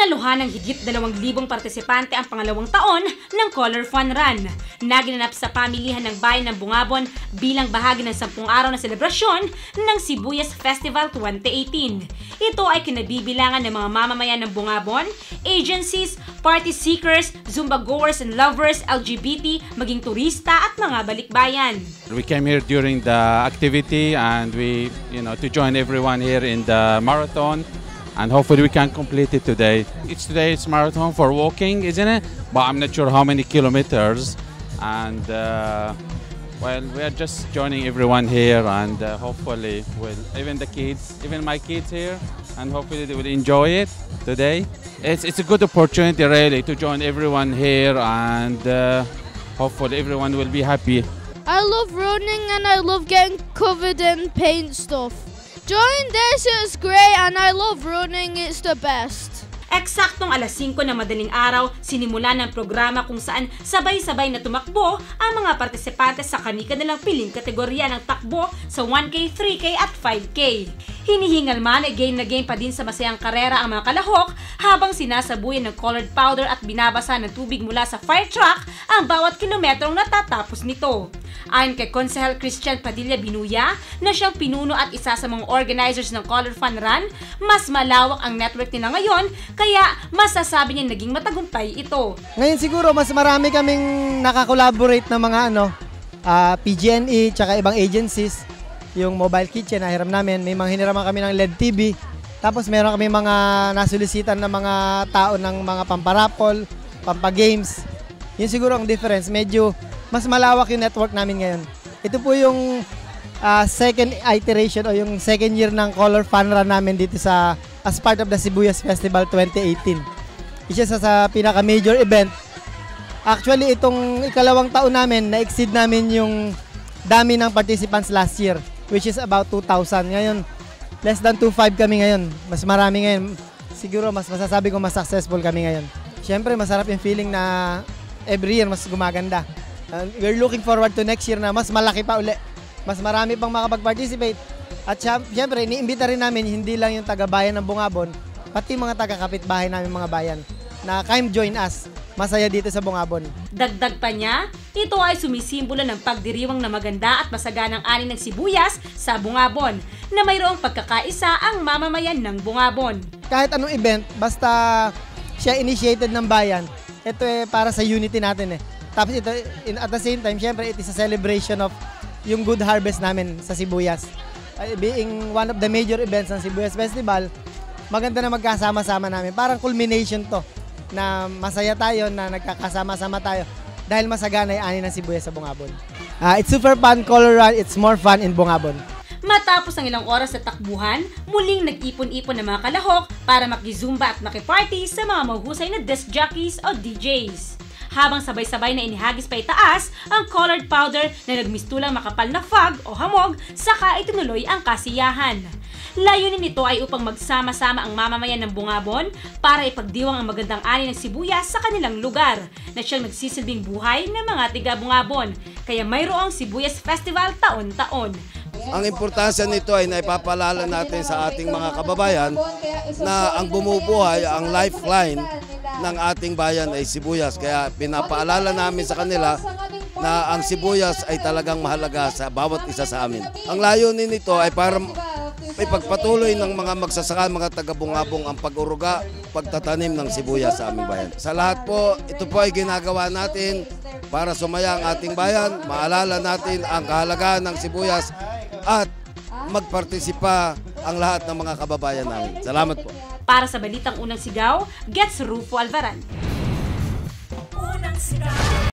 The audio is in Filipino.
Naluhan ng higit 2,000 partisipante ang pangalawang taon ng Color Fun Run na ginanap sa pamilihan ng bayan ng Bungabon bilang bahagi ng 10 araw na selebrasyon ng Sibuyas Festival 2018. Ito ay kinabibilangan ng mga mamamayan ng Bungabon, agencies, party seekers, Zumba goers and lovers, LGBT, maging turista at mga balikbayan. We came here during the activity and we, to join everyone here in the marathon. And hopefully we can complete it today. Today's marathon for walking, isn't it? But I'm not sure how many kilometers. And well, we are just joining everyone here, and hopefully, even the kids, even my kids here, and hopefully they will enjoy it today. It's a good opportunity really to join everyone here, and hopefully everyone will be happy. I love running and I love getting covered in paint stuff. During this, it's great and I love running, it's the best. Eksaktong alas 5 ng madaling araw, sinimula ng programa kung saan sabay-sabay na tumakbo ang mga partisipante sa kani-kanilang piling kategorya ng takbo sa 1K, 3K at 5K. Hinihingal man ay game na game pa din sa masayang karera ang mga kalahok habang sinasabuyan ng colored powder at binabasa ng tubig mula sa fire truck ang bawat kilometrong natatapos nito. Ayon kay Konsehal Christian Padilla Binuya na siyang pinuno at isa sa mga organizers ng Color Fun Run, mas malawak ang network nila ngayon kaya masasabi niya naging matagumpay ito. Ngayon siguro mas marami kaming nakakolaborate na mga PG&E tsaka ibang agencies. Yung mobile kitchen na hiram namin, may mga hiniraman kami ng LED TV. Tapos meron kami mga nasolicitan na mga tao ng mga pamparapol, pampagames. Yun siguro ang difference, medyo mas malawak yung network namin ngayon. Ito po yung second iteration o yung second year ng Color Fun Run namin dito as part of the Sibuyas Festival 2018. Isa sa pinaka-major event. Actually, itong ikalawang taon namin, na-exceed namin yung dami ng participants last year, which is about 2,000. Ngayon, less than 2,500 kami ngayon. Mas marami ngayon. Siguro, mas masasabi ko mas successful kami ngayon. Siyempre, masarap yung feeling na every year mas gumaganda. We're looking forward to next year na mas malaki pa uli. Mas marami pang makapag-participate. At siyempre, iniimbita rin namin hindi lang yung taga-bayan ng Bungabon, pati mga taga-kapitbahay namin mga bayan na come join us. Masaya dito sa Bungabon. Dagdag pa niya, ito ay sumisimbolo ng pagdiriwang na maganda at masaganang ani ng sibuyas sa Bungabon na mayroong pagkakaisa ang mamamayan ng Bungabon. Kahit anong event, basta siya initiated ng bayan, ito para sa unity natin . Tapos ito, at the same time, syempre, it is a celebration of yung good harvest namin sa sibuyas. Being one of the major events ng Sibuyas Festival, maganda na magkasama-sama namin. Parang culmination to, na masaya tayo, na nagkakasama-sama tayo dahil masagana yung ani ng sibuyas sa Bungabon. It's super fun, Color Run, it's more fun in Bungabon. Matapos ang ilang oras sa takbuhan, muling nag-ipon-ipon ng mga kalahok para makizumba at makiparty sa mga mahusay na disc jockeys o DJs. Habang sabay-sabay na inihagis pa itaas ang colored powder na nagmistulang makapal na fog o hamog, saka itinuloy ang kasiyahan. Layunin nito ay upang magsama-sama ang mamamayan ng Bungabon para ipagdiwang ang magandang ani ng sibuyas sa kanilang lugar na siyang nagsisilbing buhay ng mga tiga-Bungabon. Kaya mayroong Sibuyas Festival taon-taon. Ang importansya nito ay naipapalala natin sa ating mga kababayan na ang bumubuhay, ang lifeline ng ating bayan ay sibuyas. Kaya pinapaalala namin sa kanila na ang sibuyas ay talagang mahalaga sa bawat isa sa amin. Ang layunin nito ay para ipagpatuloy ng mga magsasaka, mga taga-Bungabon ang pag-uruga, pagtatanim ng sibuyas sa aming bayan. Sa lahat po, ito po ay ginagawa natin para sumaya ang ating bayan, maalala natin ang kahalagahan ng sibuyas at magpartisipa ang lahat ng mga kababayan namin. Salamat po. Para sa Balitang Unang Sigaw, Gets Rufo Alvaran. Unang Sigaw.